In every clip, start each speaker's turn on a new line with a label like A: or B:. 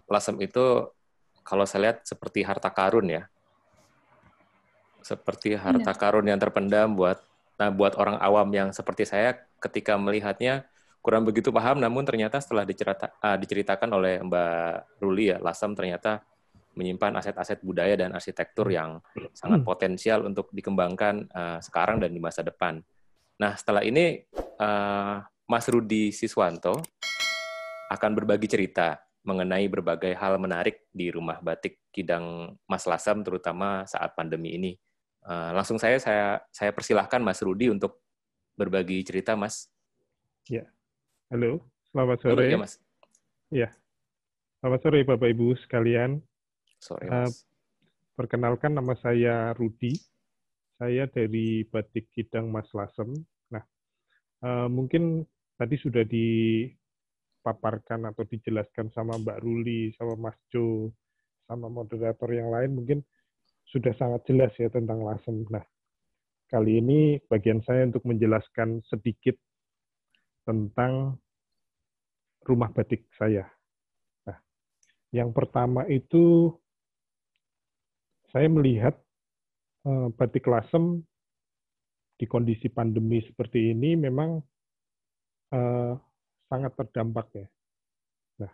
A: lasem itu kalau saya lihat seperti harta karun ya. Seperti harta
B: Iya.
A: karun yang terpendam buat orang awam yang seperti saya ketika melihatnya kurang begitu paham, namun ternyata setelah diceritakan oleh Mbak Ruli ya, Lasem ternyata menyimpan aset-aset budaya dan arsitektur yang sangat potensial untuk dikembangkan sekarang dan di masa depan. Nah, setelah ini Mas Rudi Siswanto akan berbagi cerita mengenai berbagai hal menarik di rumah batik Kidang Mas Lasem, terutama saat pandemi ini. Langsung saya persilahkan Mas Rudi untuk berbagi cerita, Mas.
C: Ya, halo, selamat
A: Halo,
C: sore.
A: ya Mas.
C: Ya, selamat sore Bapak Ibu sekalian.
A: Sore, Mas.
C: Perkenalkan, nama saya Rudi. Saya dari Batik Kidang Mas Lasem. Nah, mungkin tadi sudah dipaparkan atau dijelaskan sama Mbak Ruli, sama Mas Jo, sama moderator yang lain, mungkin sudah sangat jelas ya tentang Lasem. Nah, kali ini bagian saya untuk menjelaskan sedikit tentang rumah batik saya. Nah, yang pertama itu saya melihat batik Lasem di kondisi pandemi seperti ini memang sangat terdampak ya. Nah,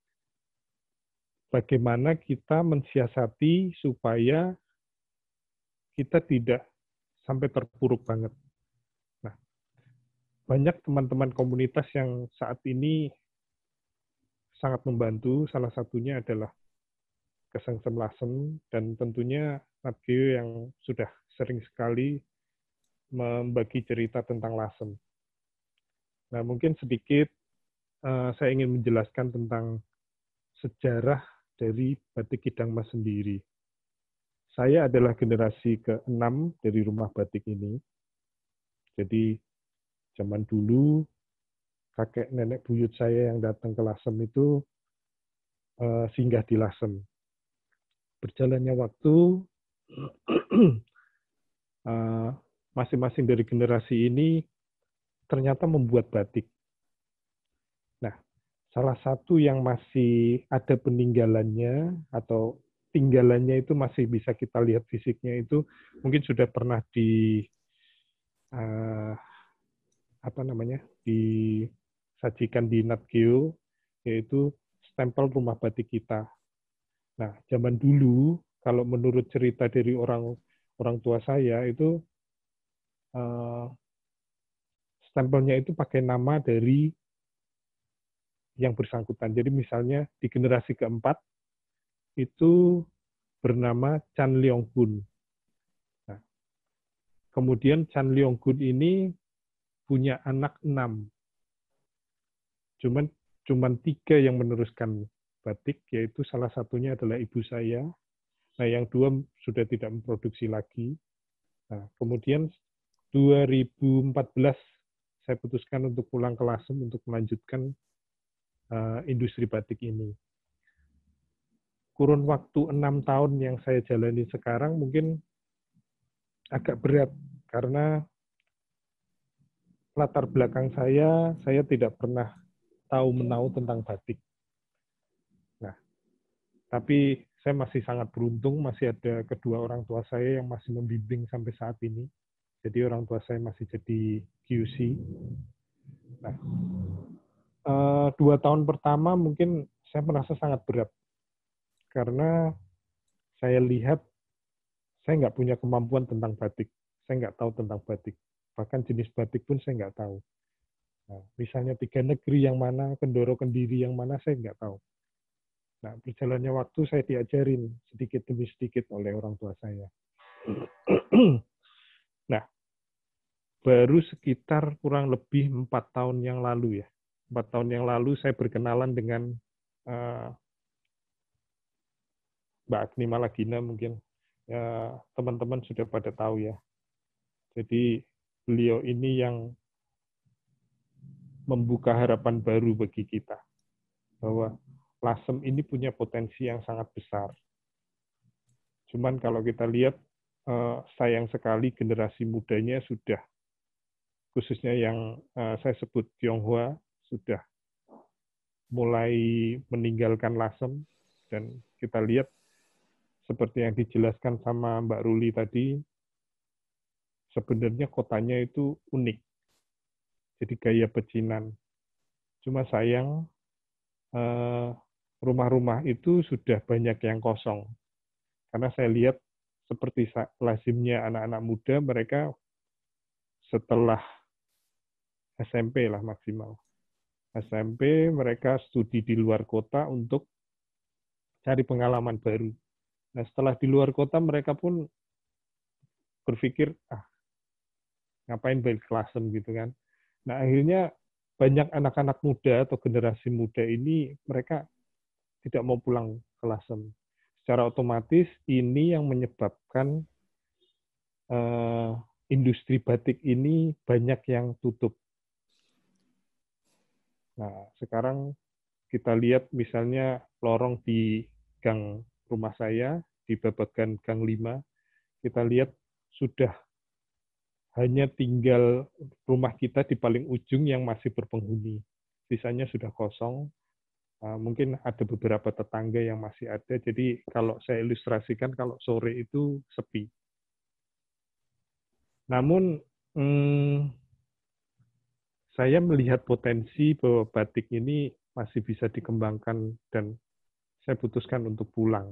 C: bagaimana kita mensiasati supaya kita tidak sampai terpuruk banget. Nah, banyak teman-teman komunitas yang saat ini sangat membantu. Salah satunya adalah Kesengsem Lasem, dan tentunya Natgeo yang sudah sering sekali membagi cerita tentang Lasem. Nah, mungkin sedikit saya ingin menjelaskan tentang sejarah dari batik Kidang Mas sendiri. Saya adalah generasi ke-6 dari rumah batik ini. Jadi, zaman dulu, kakek nenek buyut saya yang datang ke Lasem itu singgah di Lasem. Berjalannya waktu, masing-masing dari generasi ini ternyata membuat batik. Nah, salah satu yang masih ada peninggalannya atau tinggalannya itu masih bisa kita lihat fisiknya itu mungkin sudah pernah disajikan di Natgeo, yaitu stempel rumah batik kita. Nah, zaman dulu kalau menurut cerita dari orang tua saya itu stempelnya itu pakai nama dari yang bersangkutan. Jadi misalnya di generasi keempat itu bernama Chan Leong Kun. Nah, kemudian Chan Leong Kun ini punya anak 6. Cuman 3 yang meneruskan batik, yaitu salah satunya adalah ibu saya. Nah, yang 2 sudah tidak memproduksi lagi. Nah, kemudian 2014 saya putuskan untuk pulang ke Lasem untuk melanjutkan industri batik ini. Kurun waktu 6 tahun yang saya jalani sekarang mungkin agak berat karena latar belakang saya tidak pernah tahu menahu tentang batik. Nah, tapi saya masih sangat beruntung, masih ada kedua orang tua saya yang masih membimbing sampai saat ini. Jadi orang tua saya masih jadi QC. Nah, 2 tahun pertama mungkin saya merasa sangat berat karena saya lihat saya nggak punya kemampuan tentang batik. Saya nggak tahu tentang batik. Bahkan jenis batik pun saya nggak tahu. Nah, misalnya 3 negeri yang mana, Kendoro Kendiri yang mana, saya nggak tahu. Nah, berjalannya waktu saya diajarin sedikit demi sedikit oleh orang tua saya. Nah, baru sekitar kurang lebih 4 tahun yang lalu ya. 4 tahun yang lalu saya berkenalan dengan Mbak Agni Malagina, mungkin ya, teman-teman sudah pada tahu ya. Jadi beliau ini yang membuka harapan baru bagi kita. Bahwa Lasem ini punya potensi yang sangat besar. Cuman kalau kita lihat, sayang sekali generasi mudanya sudah, khususnya yang saya sebut Tionghoa, sudah mulai meninggalkan Lasem. Dan kita lihat seperti yang dijelaskan sama Mbak Ruli tadi, sebenarnya kotanya itu unik. Jadi gaya pecinan. Cuma sayang, rumah-rumah itu sudah banyak yang kosong. Karena saya lihat seperti lazimnya anak-anak muda, mereka setelah SMP lah maksimal. SMP mereka studi di luar kota untuk cari pengalaman baru. Nah, setelah di luar kota mereka pun berpikir, ngapain balik ke Lasem gitu kan. Nah, akhirnya banyak anak-anak muda atau generasi muda ini mereka tidak mau pulang ke Lasem. Secara otomatis ini yang menyebabkan industri batik ini banyak yang tutup. Nah, sekarang kita lihat misalnya lorong di gang rumah saya, di Babagan Gang 5, kita lihat sudah hanya tinggal rumah kita di paling ujung yang masih berpenghuni. Sisanya sudah kosong. Mungkin ada beberapa tetangga yang masih ada. Jadi kalau saya ilustrasikan, kalau sore itu sepi. Namun, saya melihat potensi bahwa batik ini masih bisa dikembangkan dan saya putuskan untuk pulang.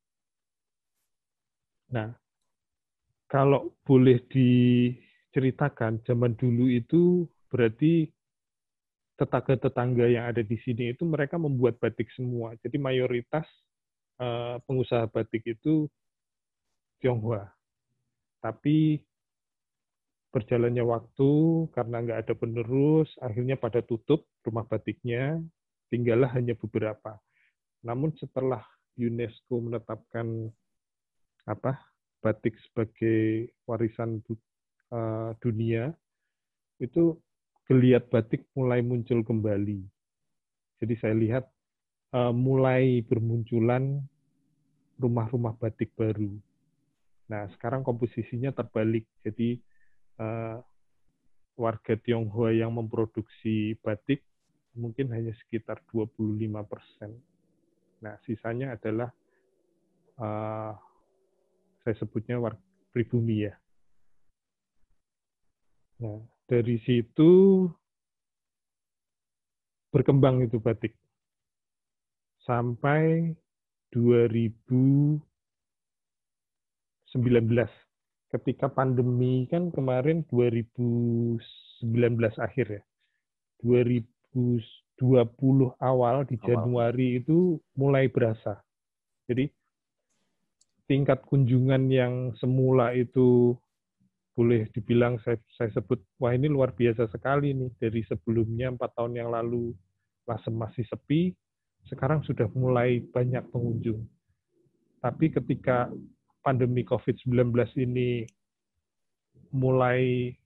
C: Nah, kalau boleh diceritakan, zaman dulu itu berarti tetangga-tetangga yang ada di sini itu mereka membuat batik semua. Jadi mayoritas pengusaha batik itu Tionghoa. Tapi berjalannya waktu, karena nggak ada penerus, akhirnya pada tutup rumah batiknya, tinggallah hanya beberapa. Namun setelah UNESCO menetapkan batik sebagai warisan dunia, itu geliat batik mulai muncul kembali. Jadi saya lihat mulai bermunculan rumah-rumah batik baru. Nah, sekarang komposisinya terbalik. Jadi warga Tionghoa yang memproduksi batik mungkin hanya sekitar 25%. Nah, sisanya adalah saya sebutnya warga pribumi ya. Nah, dari situ berkembang itu batik. Sampai 2019. Ketika pandemi kan kemarin 2019 akhir ya. 2020 awal di Januari itu mulai berasa. Jadi tingkat kunjungan yang semula itu boleh dibilang saya sebut, wah ini luar biasa sekali nih. Dari sebelumnya 4 tahun yang lalu Lasem masih sepi, sekarang sudah mulai banyak pengunjung. Tapi ketika pandemi COVID-19 ini mulai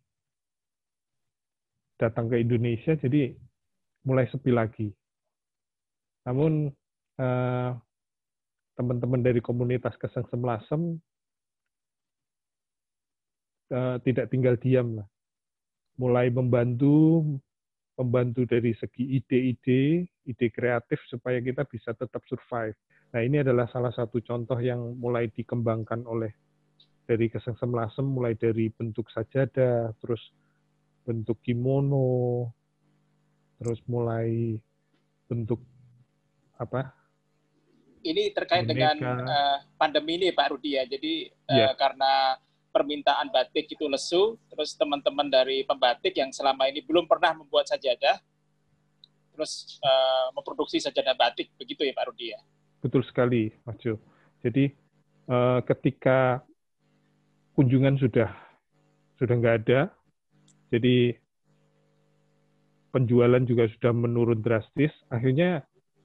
C: datang ke Indonesia, jadi mulai sepi lagi. Namun teman-teman dari komunitas Kesengsem Lasem tidak tinggal diam lah. Mulai membantu dari segi ide kreatif supaya kita bisa tetap survive. Nah, ini adalah salah satu contoh yang mulai dikembangkan oleh dari Kesengsem Lasem, mulai dari bentuk sajadah, terus bentuk kimono, terus mulai bentuk
B: Ini terkait
C: boneka.
B: dengan pandemi ini Pak Rudi ya. Jadi karena permintaan batik itu lesu, terus teman-teman dari pembatik yang selama ini belum pernah membuat sajadah, terus memproduksi sajadah batik, begitu ya Pak Rudi ya?
C: Betul sekali, Mas Jo. Jadi ketika kunjungan sudah nggak ada, jadi penjualan juga sudah menurun drastis, akhirnya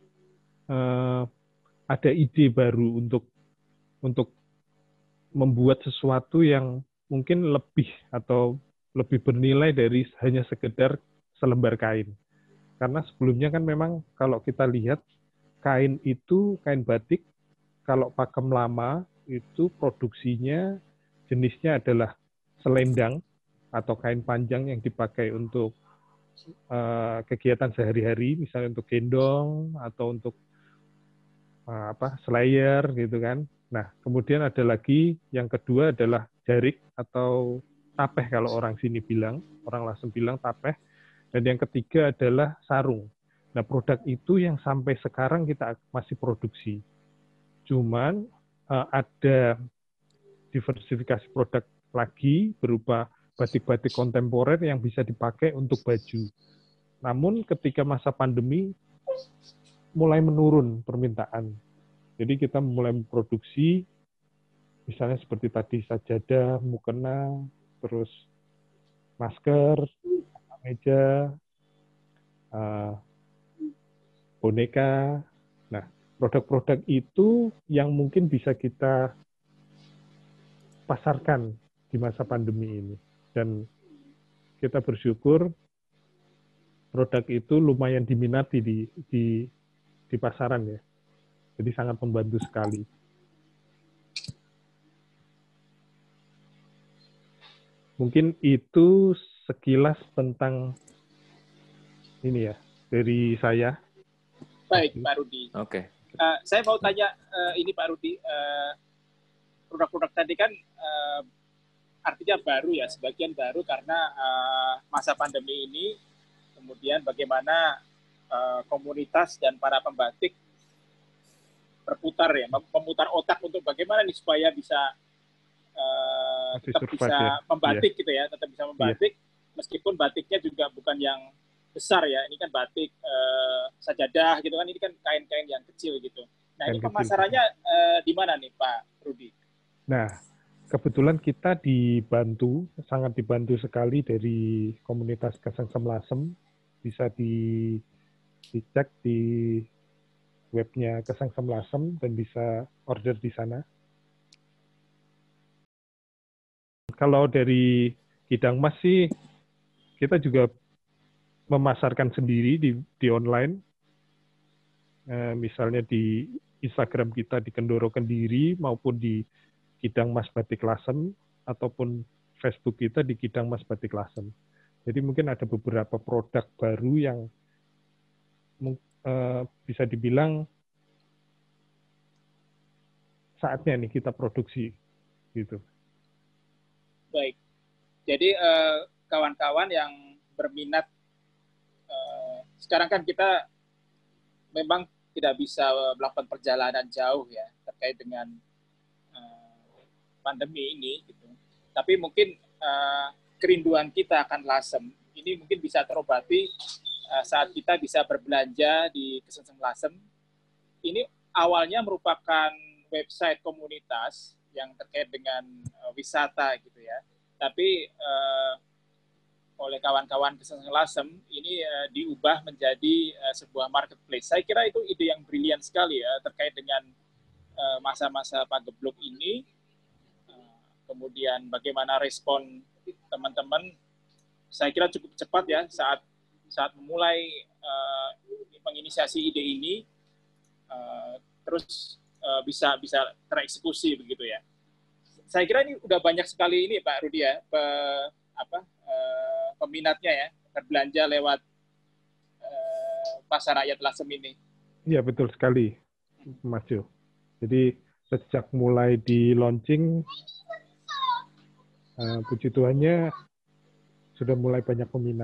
C: ada ide baru untuk membuat sesuatu yang mungkin lebih atau lebih bernilai dari hanya sekedar selembar kain. Karena sebelumnya kan memang kalau kita lihat kain batik, kalau pakem lama itu produksinya jenisnya adalah selendang atau kain panjang yang dipakai untuk kegiatan sehari-hari, misalnya untuk gendong atau untuk slayer gitu kan. Nah, kemudian ada lagi yang kedua adalah jarik atau tapeh kalau orang sini bilang, orang Lasem bilang tapeh. Dan yang ketiga adalah sarung. Nah, produk itu yang sampai sekarang kita masih produksi. Cuman ada diversifikasi produk lagi berupa batik-batik kontemporer yang bisa dipakai untuk baju. Namun ketika masa pandemi mulai menurun permintaan. Jadi kita mulai memproduksi misalnya seperti tadi sajadah, mukena, terus masker, meja, boneka. Nah, produk-produk itu yang mungkin bisa kita pasarkan di masa pandemi ini. Dan kita bersyukur produk itu lumayan diminati di pasaran ya. Jadi sangat membantu sekali. Mungkin itu sekilas tentang ini ya, dari saya.
B: Baik, Pak Rudi.
A: Oke.
B: Saya mau tanya ini Pak Rudi, produk-produk tadi kan artinya baru ya, sebagian baru karena masa pandemi ini, kemudian bagaimana komunitas dan para pembatik berputar ya, memutar otak untuk bagaimana nih supaya bisa tetap bisa membatik gitu ya, tetap bisa membatik meskipun batiknya juga bukan yang besar ya, ini kan batik sajadah gitu kan, ini kan kain-kain yang kecil gitu. Nah, ini pemasarannya di mana nih Pak Rudi?
C: Nah, kebetulan kita sangat dibantu sekali dari komunitas Kesengsem Lasem. Bisa dicek di webnya Kesengsem Lasem dan bisa order di sana. Kalau dari Kidang Mas sih, kita juga memasarkan sendiri di online. Misalnya di Instagram kita di Kendoro Kendiri maupun di Kidang Mas Batik Lasem ataupun Facebook kita di Kidang Mas Batik Lasem. Jadi mungkin ada beberapa produk baru yang bisa dibilang saatnya nih kita produksi gitu.
B: Baik. Jadi kawan-kawan yang berminat, sekarang kan kita memang tidak bisa melakukan perjalanan jauh ya terkait dengan pandemi ini gitu. Tapi mungkin kerinduan kita akan Lasem ini mungkin bisa terobati saat kita bisa berbelanja di Kesengsem Lasem. Ini awalnya merupakan website komunitas yang terkait dengan wisata gitu ya. Tapi oleh kawan-kawan Kesengsem Lasem ini diubah menjadi sebuah marketplace. Saya kira itu ide yang brilian sekali ya terkait dengan masa-masa pagebluk ini. Kemudian bagaimana respon teman-teman, saya kira cukup cepat ya saat memulai menginisiasi ide ini, terus bisa tereksekusi begitu ya. Saya kira ini udah banyak sekali ini Pak Rudi ya, peminatnya ya, berbelanja lewat pasar rakyat Lasem ini.
C: Iya betul sekali, Mas Jo. Jadi sejak mulai di launching, puji Tuhannya sudah mulai banyak peminat.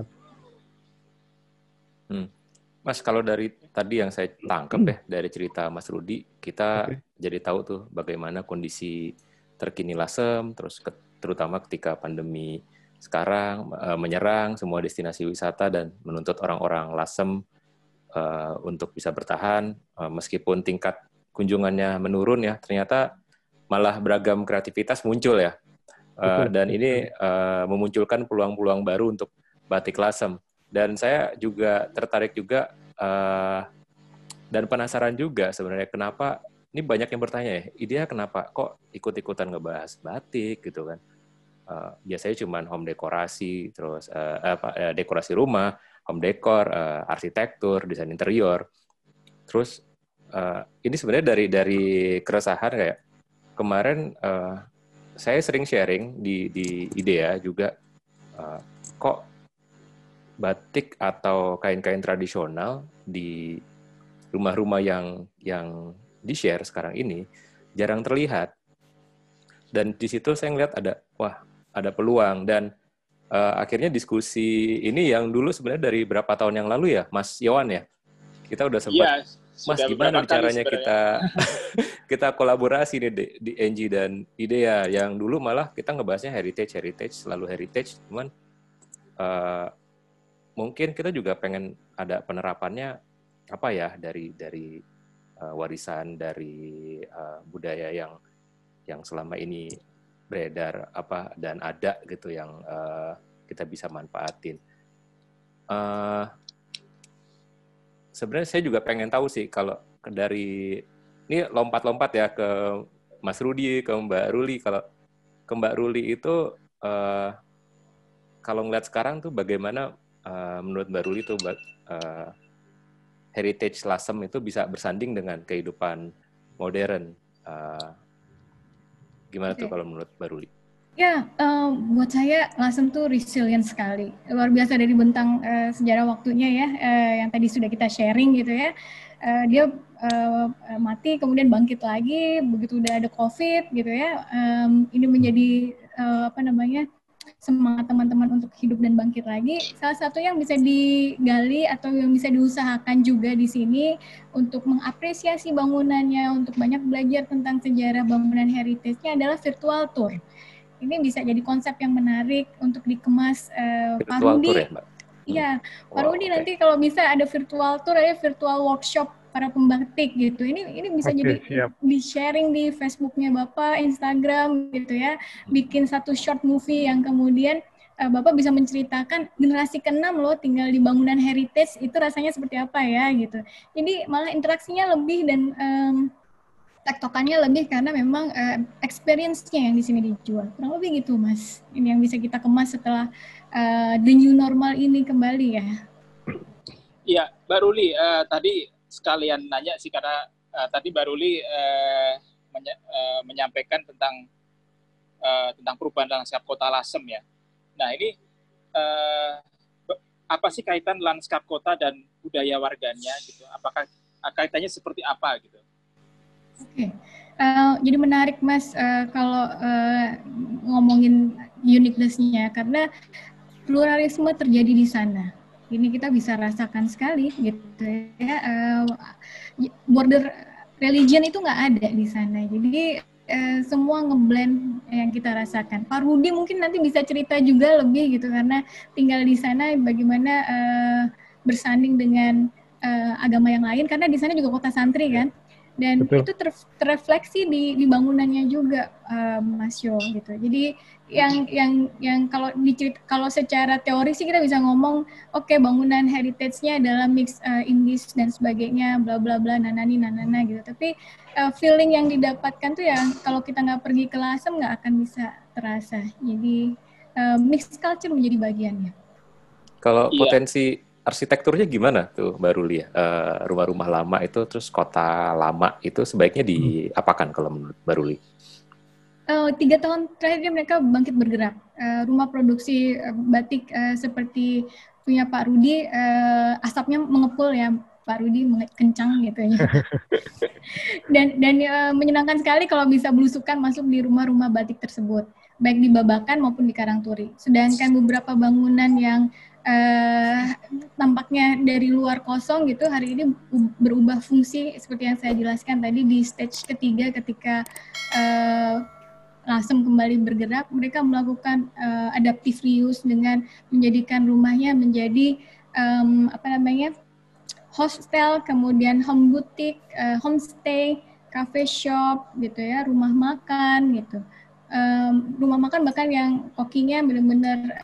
A: Mas, kalau dari tadi yang saya tangkap ya dari cerita Mas Rudi, kita jadi tahu tuh bagaimana kondisi terkini Lasem, terus terutama ketika pandemi sekarang menyerang semua destinasi wisata dan menuntut orang-orang Lasem untuk bisa bertahan, meskipun tingkat kunjungannya menurun ya, ternyata malah beragam kreativitas muncul ya. Dan ini memunculkan peluang-peluang baru untuk batik Lasem. Dan saya juga tertarik juga dan penasaran juga sebenarnya kenapa, ini banyak yang bertanya ya, idenya kenapa kok ikut-ikutan ngebahas batik gitu kan. Biasanya cuma home dekorasi, terus dekorasi rumah, home decor, arsitektur, desain interior. Terus ini sebenarnya dari keresahan kayak kemarin saya sering sharing di IDEA juga, kok batik atau kain-kain tradisional di rumah-rumah yang di-share sekarang ini jarang terlihat. Dan di situ saya ngeliat ada peluang. Dan akhirnya diskusi ini yang dulu sebenarnya dari berapa tahun yang lalu ya, Mas Yowan ya, kita udah sempat, Mas gimana caranya kita kolaborasi nih di NG dan IDEA, yang dulu malah kita ngebahasnya heritage, selalu heritage, cuman mungkin kita juga pengen ada penerapannya apa ya dari warisan dari budaya yang selama ini beredar dan ada gitu yang kita bisa manfaatin. Sebenarnya saya juga pengen tahu sih kalau dari ini lompat-lompat ya ke Mas Rudi, ke Mbak Ruli. Kalau ke Mbak Ruli itu kalau ngeliat sekarang tuh bagaimana menurut Mbak Ruli tuh heritage Lasem itu bisa bersanding dengan kehidupan modern. Gimana tuh kalau menurut Mbak Ruli?
D: Ya, buat saya Lasem tuh resilient sekali. Luar biasa dari bentang sejarah waktunya ya, yang tadi sudah kita sharing gitu ya. Dia mati kemudian bangkit lagi, begitu udah ada COVID gitu ya. Ini menjadi semangat teman-teman untuk hidup dan bangkit lagi. Salah satu yang bisa digali atau yang bisa diusahakan juga di sini untuk mengapresiasi bangunannya, untuk banyak belajar tentang sejarah bangunan heritage-nya adalah virtual tour. Ini bisa jadi konsep yang menarik untuk dikemas. Pak Rudi,
A: ya, Mbak?
D: Iya, Pak Rudi nanti kalau bisa ada virtual tour, ada virtual workshop para pembatik gitu. Ini bisa jadi di sharing di Facebooknya Bapak, Instagram gitu ya. Bikin satu short movie yang kemudian Bapak bisa menceritakan generasi ke-6 loh tinggal di bangunan heritage itu rasanya seperti apa ya gitu. Jadi malah interaksinya lebih dan tektokannya lebih karena memang experience-nya yang di sini dijual. Kurang lebih gitu, Mas. Ini yang bisa kita kemas setelah the new normal ini kembali ya.
B: Iya, Mbak Ruli, tadi sekalian nanya sih karena tadi Mbak Ruli menyampaikan tentang perubahan lanskap kota Lasem ya. Nah ini apa sih kaitan lanskap kota dan budaya warganya gitu? Apakah kaitannya seperti apa gitu?
D: Oke, jadi menarik Mas kalau ngomongin uniqueness-nya karena pluralisme terjadi di sana. Ini kita bisa rasakan sekali gitu ya. Border religion itu nggak ada di sana. Jadi semua ngeblend yang kita rasakan. Pak Rudi mungkin nanti bisa cerita juga lebih gitu karena tinggal di sana bagaimana bersanding dengan agama yang lain karena di sana juga kota santri kan. Dan betul. Itu terrefleksi di bangunannya juga, Mas Yo gitu. Jadi yang kalau secara teori sih kita bisa ngomong, oke, bangunan heritage-nya adalah mix Indis dan sebagainya, bla bla bla, nanana gitu. Tapi feeling yang didapatkan tuh ya kalau kita nggak pergi ke Lasem nggak akan bisa terasa. Jadi mixed culture menjadi bagiannya.
A: Kalau potensi arsitekturnya gimana tuh Mbak Ruli ya? Rumah-rumah lama itu, terus kota lama itu sebaiknya diapakan kalau menurut Mbak Ruli?
D: 3 tahun terakhir mereka bangkit bergerak. Rumah produksi batik seperti punya Pak Rudi, asapnya mengepul ya, Pak Rudi kencang gitu ya. dan menyenangkan sekali kalau bisa belusukan masuk di rumah-rumah batik tersebut, baik di Babakan maupun di Karangturi. Sedangkan beberapa bangunan yang tampaknya dari luar kosong gitu hari ini berubah fungsi seperti yang saya jelaskan tadi di stage ketiga ketika Lasem kembali bergerak, mereka melakukan adaptive reuse dengan menjadikan rumahnya menjadi hostel, kemudian home boutique, homestay, cafe shop gitu ya, rumah makan gitu. Rumah makan bahkan yang kokinya benar-benar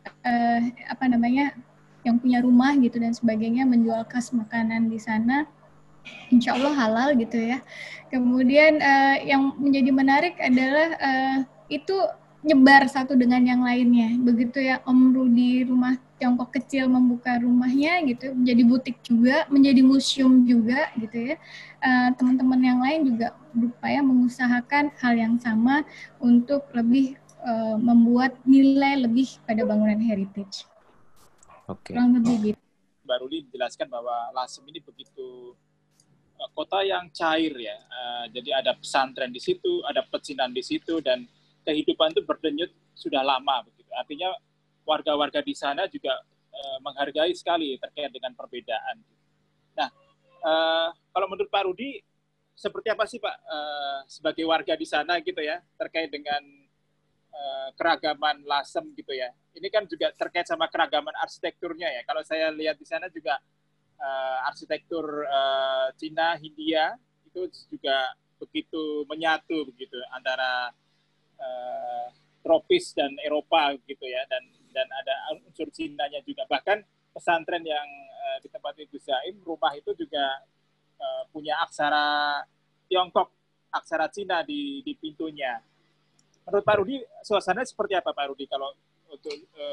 D: yang punya rumah gitu dan sebagainya menjual khas makanan di sana, insya Allah halal gitu ya. Kemudian yang menjadi menarik adalah itu nyebar satu dengan yang lainnya. Begitu ya Om Rudi rumah Tiongkok kecil membuka rumahnya gitu, menjadi butik juga, menjadi museum juga gitu ya. Teman-teman yang lain juga berupaya mengusahakan hal yang sama untuk lebih membuat nilai lebih pada bangunan heritage.
A: Oke.
D: Kurang lebih gitu.
B: Mbak Ruli menjelaskan bahwa Lasem ini begitu kota yang cair ya. Jadi ada pesantren di situ, ada pecinan di situ, dan kehidupan itu berdenyut sudah lama begitu. Artinya warga-warga di sana juga menghargai sekali terkait dengan perbedaan. Nah, kalau menurut Pak Rudi, seperti apa sih Pak sebagai warga di sana gitu ya, terkait dengan keragaman Lasem gitu ya. Ini kan juga terkait sama keragaman arsitekturnya ya. Kalau saya lihat di sana juga arsitektur Cina, Hindia itu juga begitu menyatu begitu antara tropis dan Eropa gitu ya, dan ada unsur Cinanya juga. Bahkan pesantren yang di tempat Ibu Zaim, rumah itu juga punya aksara Tiongkok, aksara Cina di pintunya. Menurut Pak Rudi, suasana seperti apa Pak Rudi kalau untuk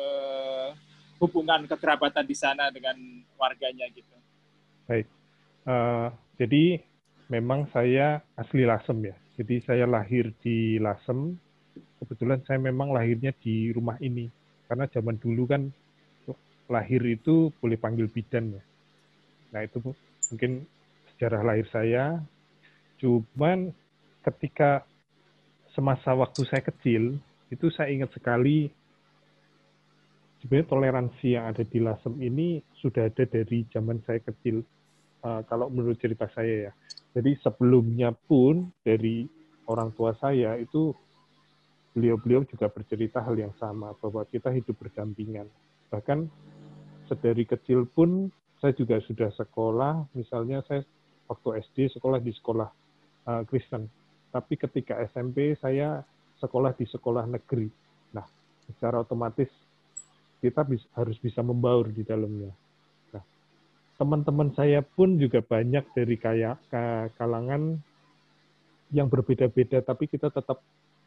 B: hubungan kekerabatan di sana dengan warganya gitu?
C: Baik, jadi memang saya asli Lasem ya. Jadi saya lahir di Lasem. Kebetulan saya memang lahirnya di rumah ini. Karena zaman dulu kan lahir itu boleh panggil bidan ya. Nah itu mungkin sejarah lahir saya. Cuman ketika semasa waktu saya kecil, itu saya ingat sekali sebenarnya toleransi yang ada di Lasem ini sudah ada dari zaman saya kecil. Kalau menurut cerita saya ya. Jadi sebelumnya pun dari orang tua saya itu beliau-beliau juga bercerita hal yang sama, bahwa kita hidup berdampingan. Bahkan sedari kecil pun saya juga sudah sekolah, misalnya saya waktu SD sekolah di sekolah Kristen. Tapi ketika SMP saya sekolah di sekolah negeri. Nah, secara otomatis kita harus bisa membaur di dalamnya. Nah, teman-teman saya pun juga banyak dari kalangan yang berbeda-beda, tapi kita tetap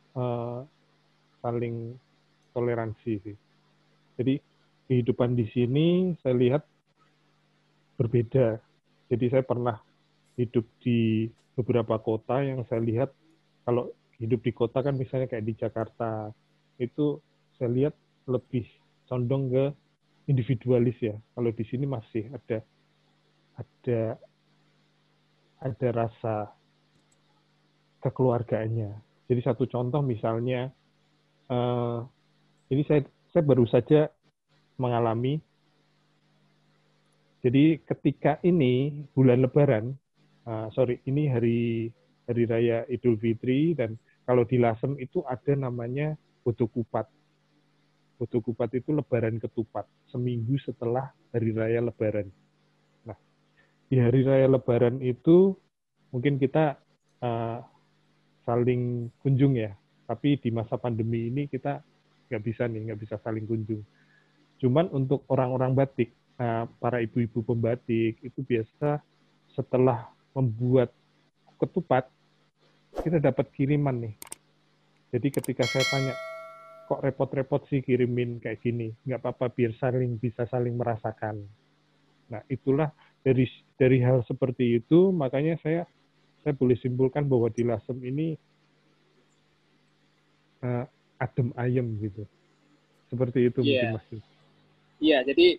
C: saling toleransi sih. Jadi kehidupan di sini saya lihat berbeda. Jadi saya pernah hidup di beberapa kota yang saya lihat, kalau hidup di kota kan misalnya kayak di Jakarta, itu saya lihat lebih condong ke individualis ya. Kalau di sini masih ada rasa kekeluargaannya. Jadi satu contoh misalnya, ini saya baru saja mengalami. Jadi ketika ini bulan Lebaran, ini hari raya Idul Fitri, dan kalau di Lasem itu ada namanya Bodo Kupat. Bodo Kupat itu Lebaran Ketupat, seminggu setelah hari raya Lebaran. Nah, di hari raya Lebaran itu mungkin kita saling kunjung ya, tapi di masa pandemi ini kita nggak bisa saling kunjung. Cuman untuk orang-orang batik, para ibu-ibu pembatik itu biasa setelah membuat ketupat, kita dapat kiriman nih. Jadi ketika saya tanya, kok repot-repot sih kirimin kayak gini? Nggak apa-apa, biar bisa saling merasakan. Nah, itulah dari hal seperti itu, makanya saya boleh simpulkan bahwa di Lasem ini adem ayem gitu. Seperti itu mungkin Mas.
B: Iya, jadi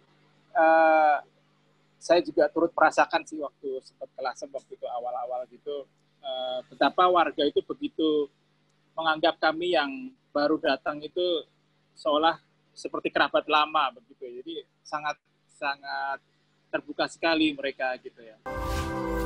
B: saya juga turut merasakan sih waktu sempat ke Lasem waktu itu awal-awal gitu, betapa warga itu begitu menganggap kami yang baru datang itu seolah seperti kerabat lama begitu. Jadi sangat terbuka sekali mereka gitu ya.